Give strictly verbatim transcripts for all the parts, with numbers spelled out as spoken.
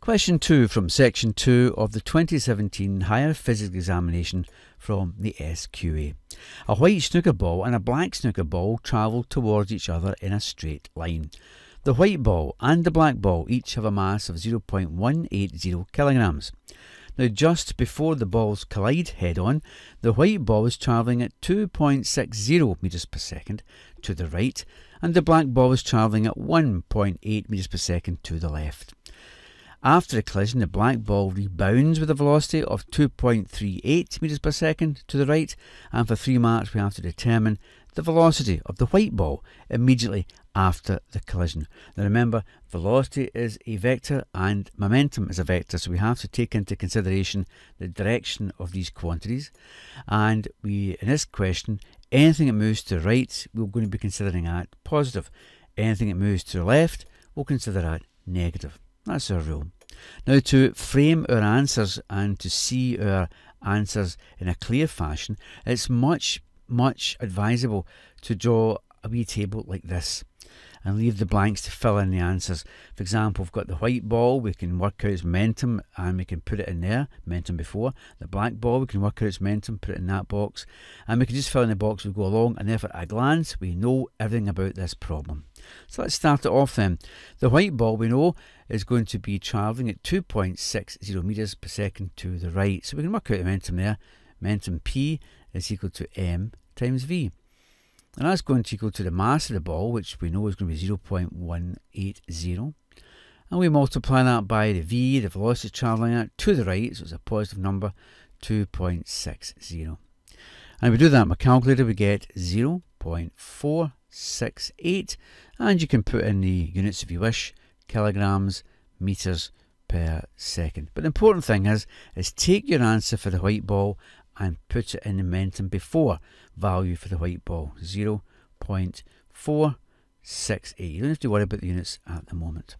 Question two from Section two of the twenty seventeen Higher Physics Examination from the S Q A. A white snooker ball and a black snooker ball travel towards each other in a straight line. The white ball and the black ball each have a mass of zero point one eight zero kilograms. Now, just before the balls collide head-on, the white ball is travelling at two point six zero metres per second to the right, and the black ball is travelling at one point eight metres per second to the left. After the collision, the black ball rebounds with a velocity of two point three eight metres per second to the right, and for three marks we have to determine the velocity of the white ball immediately after the collision. Now remember, velocity is a vector and momentum is a vector, so we have to take into consideration the direction of these quantities. And we, in this question, anything that moves to the right we're going to be considering at positive. Anything that moves to the left we'll consider at negative. That's our rule. Now, to frame our answers and to see our answers in a clear fashion, it's much, much advisable to draw a wee table like this and leave the blanks to fill in the answers. For example, we've got the white ball, we can work out its momentum and we can put it in there, momentum before. The black ball, we can work out its momentum, put it in that box, and we can just fill in the box as we go along, and therefore at a glance we know everything about this problem. So let's start it off then. The white ball, we know, is going to be travelling at two point six zero metres per second to the right. So we can work out the momentum there. Momentum P is equal to M times V. And that's going to equal to the mass of the ball, which we know is going to be zero point one eight zero. And we multiply that by the V, the velocity travelling at, to the right, so it's a positive number, two point six zero. And if we do that in my calculator, we get zero point four six eight. And you can put in the units if you wish, kilograms, metres per second. But the important thing is, is take your answer for the white ball and put it in the momentum before value for the white ball, zero point four six eight. You don't have to worry about the units at the moment.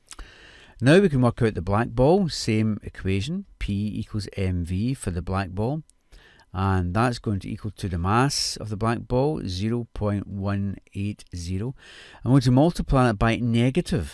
Now we can work out the black ball, same equation, P equals M V for the black ball, and that's going to equal to the mass of the black ball, zero point one eight zero. I'm going to multiply that by negative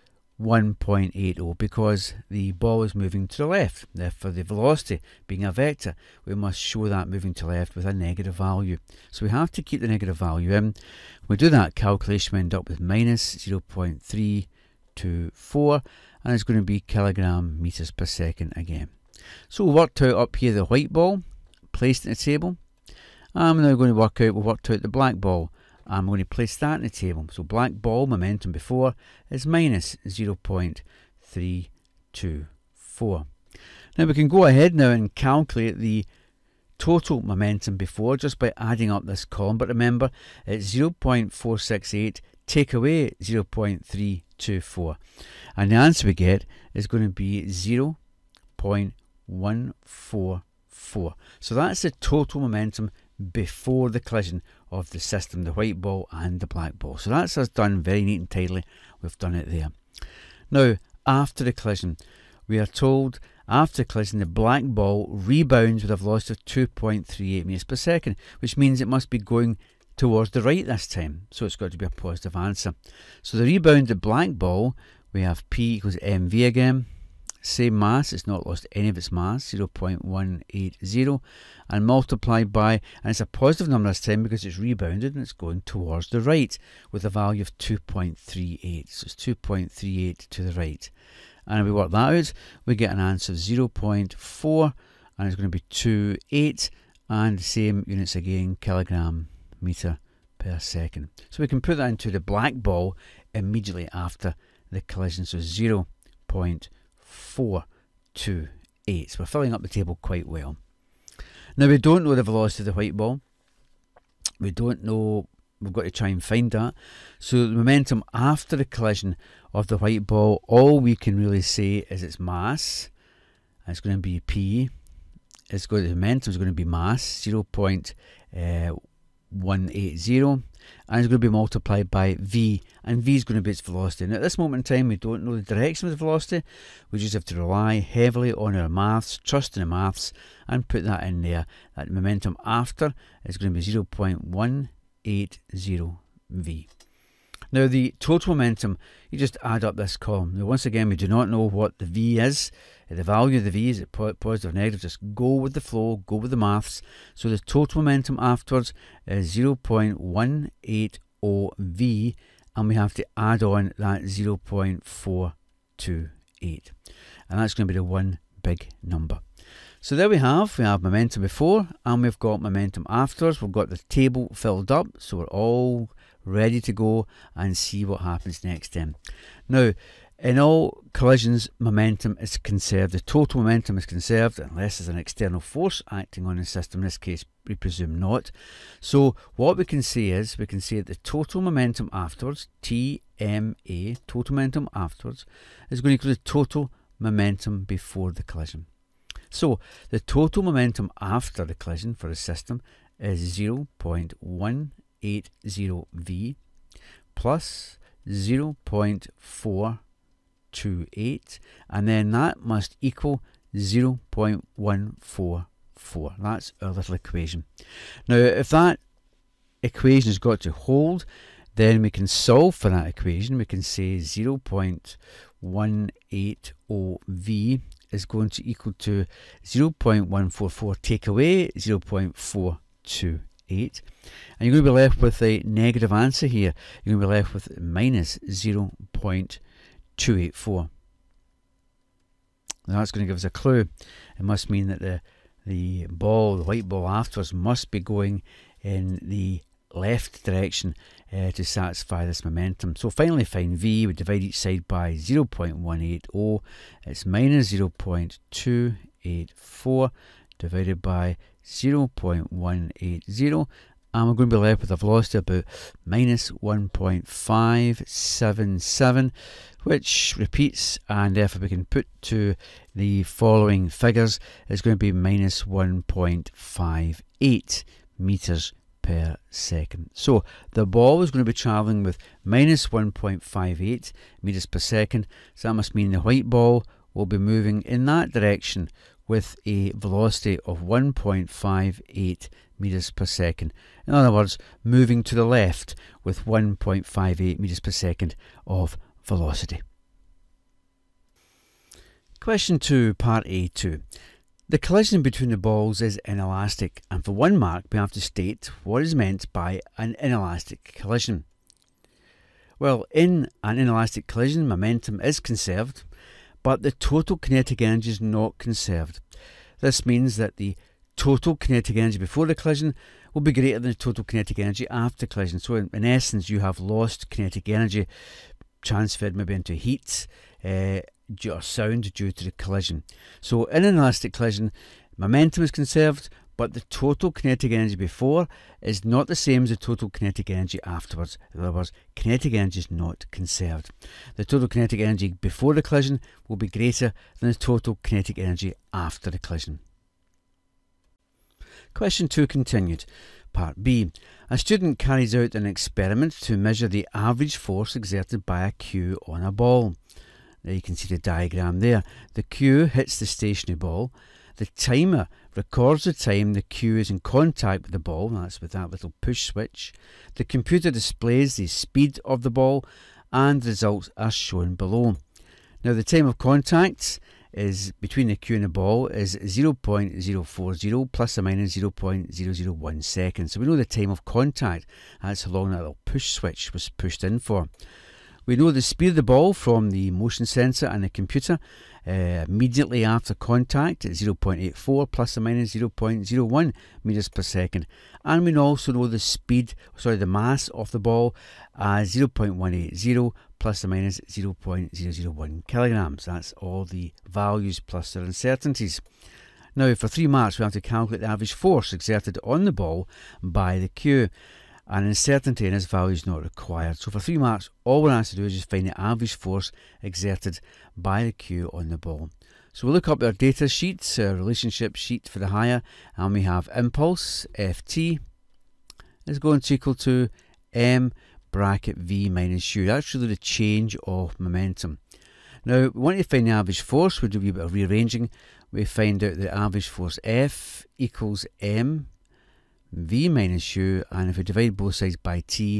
one point eight zero because the ball is moving to the left. Therefore, the velocity being a vector, we must show that moving to the left with a negative value. So we have to keep the negative value in. When we do that calculation, we end up with minus zero point three two four, and it's going to be kilogram meters per second again. So we worked out up here the white ball, placed it in the table. I'm now going to work out, we worked out the black ball. I'm going to place that in the table. So black ball, momentum before, is minus zero point three two four. Now we can go ahead now and calculate the total momentum before just by adding up this column. But remember, it's zero point four six eight, take away zero point three two four. And the answer we get is going to be zero point one four four. So that's the total momentum before the collision of the system, the white ball and the black ball. So that's us done very neat and tidily. We've done it there. Now, after the collision, we are told after the collision the black ball rebounds with a velocity of two point three eight metres per second, which means it must be going towards the right this time. So it's got to be a positive answer. So the rebounded black ball, we have P equals M V again. Same mass, it's not lost any of its mass, zero point one eight zero, and multiplied by, and it's a positive number this time because it's rebounded and it's going towards the right with a value of two point three eight. So it's two point three eight to the right. And if we work that out, we get an answer of zero point four, and it's going to be two point eight, and the same units again, kilogram metre per second. So we can put that into the black ball immediately after the collision, so zero point four two eight. So we're filling up the table quite well. Now we don't know the velocity of the white ball. We don't know, we've got to try and find that. So the momentum after the collision of the white ball, all we can really say is its mass. It's going to be P. It's going to, the momentum is going to be mass, zero point one eight zero. And it's going to be multiplied by V, and V is going to be its velocity. Now at this moment in time we don't know the direction of the velocity, we just have to rely heavily on our maths, trust in the maths, and put that in there. That momentum after is going to be zero point one eight zero V. Now the total momentum, you just add up this column. Now once again, we do not know what the V is. The value of the V, is it positive or negative? Just go with the flow, go with the maths. So the total momentum afterwards is zero point one eight zero V, and we have to add on that zero point four two eight. And that's going to be the one big number. So there we have, we have momentum before and we've got momentum afterwards. We've got the table filled up, so we're all ready to go and see what happens next then. Now, in all collisions, momentum is conserved. The total momentum is conserved unless there's an external force acting on the system. In this case, we presume not. So what we can say is, we can say that the total momentum afterwards, T M A, total momentum afterwards, is going to equal the total momentum before the collision. So the total momentum after the collision for the system is zero point one eight zero V plus zero point four two eight, and then that must equal zero point one four four. That's our little equation. Now if that equation has got to hold, then we can solve for that equation. We can say zero point one eight zero V is going to equal to zero point one four four, take away zero point four two eight, and you're going to be left with a negative answer here. You're going to be left with minus zero point two eight four. Now that's going to give us a clue. It must mean that the the ball, the white ball afterwards, must be going in the left direction uh, to satisfy this momentum. So finally find V. We divide each side by zero point one eight zero. It's minus zero point two eight four divided by zero point one eight zero, and we're going to be left with a velocity about minus one point five seven seven, which repeats, and if we can put to the following figures, it's going to be minus one point five eight meters per second. So the ball is going to be travelling with minus one point five eight meters per second, so that must mean the white ball will be moving in that direction with a velocity of one point five eight meters per second. In other words, moving to the left with one point five eight meters per second of velocity. Question two, part A two. The collision between the balls is inelastic, and for one mark we have to state what is meant by an inelastic collision. Well, in an inelastic collision, momentum is conserved, but the total kinetic energy is not conserved. This means that the total kinetic energy before the collision will be greater than the total kinetic energy after collision. So in, in essence, you have lost kinetic energy transferred maybe into heat uh, or sound due to the collision. So in an elastic collision, momentum is conserved, but the total kinetic energy before is not the same as the total kinetic energy afterwards. In other words, kinetic energy is not conserved. The total kinetic energy before the collision will be greater than the total kinetic energy after the collision. Question two continued. Part B. A student carries out an experiment to measure the average force exerted by a cue on a ball. Now you can see the diagram there. The cue hits the stationary ball. The timer records the time the cue is in contact with the ball, that's with that little push switch. The computer displays the speed of the ball, and the results are shown below. Now the time of contact is between the cue and the ball is zero point zero four zero plus or minus zero point zero zero one seconds. So we know the time of contact, that's how long that little push switch was pushed in for. We know the speed of the ball from the motion sensor and the computer uh, immediately after contact at zero point eight four plus or minus zero point zero one meters per second, and we also know the speed, sorry, the mass of the ball as zero point one eight zero plus or minus zero point zero zero one kilograms. That's all the values plus their uncertainties. Now for three marks we have to calculate the average force exerted on the ball by the cue. An uncertainty in this value is not required. So for three marks, all we're asked to do is just find the average force exerted by the cue on the ball. So we'll look up our data sheets, our relationship sheet for the higher, and we have impulse, Ft, is going to equal to m bracket v minus u. That's really the change of momentum. Now, we want to find the average force. We'll do a wee bit of rearranging. We find out the average force F equals m v minus u, and if we divide both sides by t,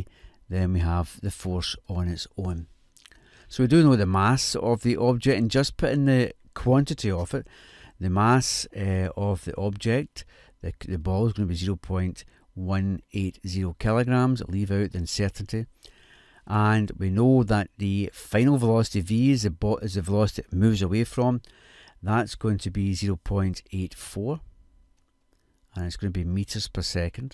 then we have the force on its own. So we do know the mass of the object, and just put in the quantity of it. The mass uh, of the object, the, the ball, is going to be zero point one eight zero kilograms. Leave out the uncertainty. And we know that the final velocity v is the, is the velocity it moves away from. That's going to be zero point eight four. And it's going to be meters per second.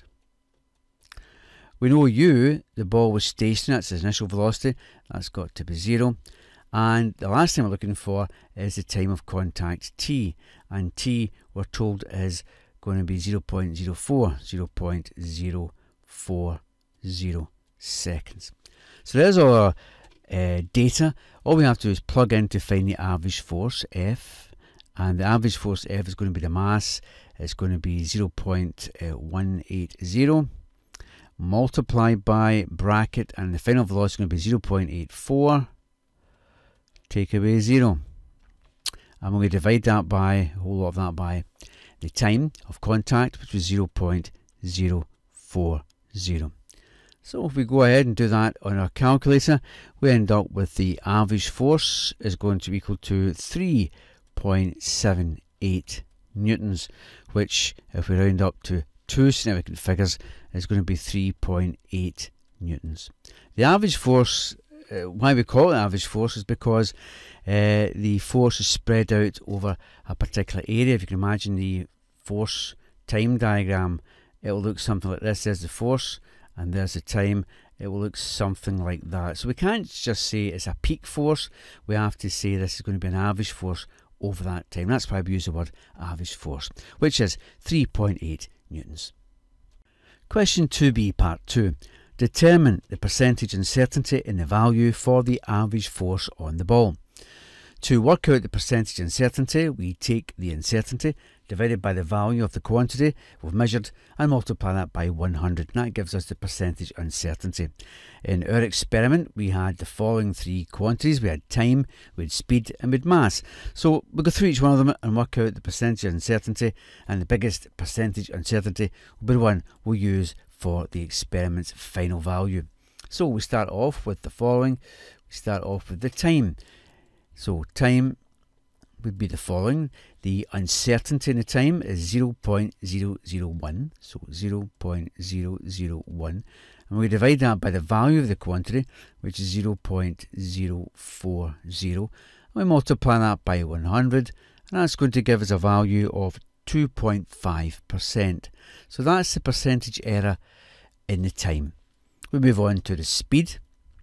We know u, the ball was stationary, that's its initial velocity, that's got to be zero. And the last thing we're looking for is the time of contact t, and t we're told is going to be zero point zero four, zero point zero four zero seconds. So there's our uh, data. All we have to do is plug in to find the average force F, and the average force F is going to be the mass. It's going to be zero point one eight zero. Multiplied by bracket, and the final velocity is going to be zero point eight four. Take away zero. And we're going to divide that by, a whole lot of that by the time of contact, which was zero point zero four zero. So if we go ahead and do that on our calculator, we end up with the average force is going to be equal to three point seven eight newtons, which, if we round up to two significant figures, is going to be three point eight newtons. The average force, uh, why we call it average force, is because uh, the force is spread out over a particular area. If you can imagine the force time diagram, it will look something like this. There's the force and there's the time. It will look something like that. So we can't just say it's a peak force. We have to say this is going to be an average force over that time. That's why we use the word average force, which is three point eight newtons. Question two b, part two. Determine the percentage uncertainty in the value for the average force on the ball. To work out the percentage uncertainty, we take the uncertainty divided by the value of the quantity we've measured and multiply that by one hundred, and that gives us the percentage uncertainty. In our experiment, we had the following three quantities. We had time, we had speed, and we had mass. So we'll go through each one of them and work out the percentage uncertainty, and the biggest percentage uncertainty will be the one we'll use for the experiment's final value. So we start off with the following. We start off with the time. So time would be the following. The uncertainty in the time is zero point zero zero one, so zero point zero zero one, and we divide that by the value of the quantity, which is zero point zero four zero, and we multiply that by one hundred, and that's going to give us a value of two point five percent. So that's the percentage error in the time. We move on to the speed,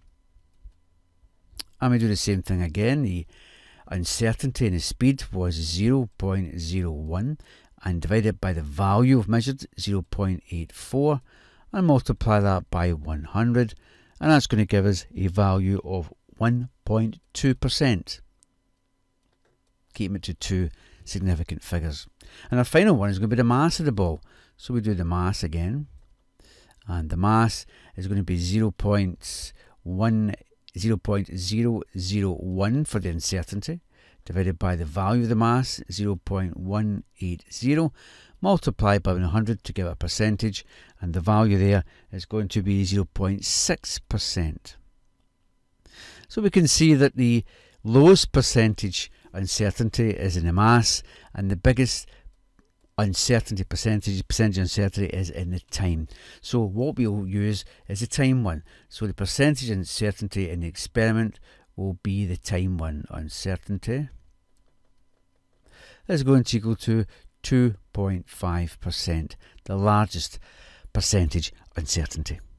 and we do the same thing again. The uncertainty in the speed was zero point zero one, and divided by the value of measured, zero point eight four, and multiply that by one hundred, and that's going to give us a value of one point two percent. Keeping it to two significant figures. And our final one is going to be the mass of the ball. So we do the mass again, and the mass is going to be zero point one zero point zero zero one for the uncertainty, divided by the value of the mass, zero point one eight zero, multiplied by one hundred to give a percentage, and the value there is going to be zero point six percent. So we can see that the lowest percentage uncertainty is in the mass, and the biggest uncertainty percentage, percentage uncertainty is in the time. So what we'll use is the time one. So the percentage uncertainty in the experiment will be the time one. Uncertainty is going to equal to two point five percent, the largest percentage uncertainty.